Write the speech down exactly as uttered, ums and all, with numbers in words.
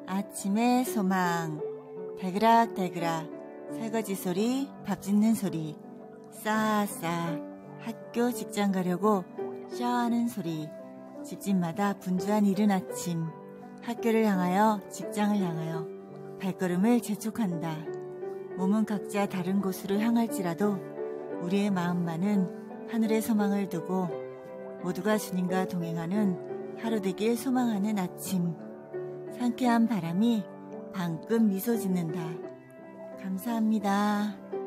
아침의 소망. 대그락대그락 설거지 소리, 밥 짓는 소리, 싸싸 학교 직장 가려고 샤워하는 소리, 집집마다 분주한 이른 아침, 학교를 향하여 직장을 향하여 발걸음을 재촉한다. 몸은 각자 다른 곳으로 향할지라도 우리의 마음만은 하늘의 소망을 두고 모두가 주님과 동행하는 하루 되길 소망하는 아침. 상쾌한 바람이 방금 미소 짓는다. 감사합니다.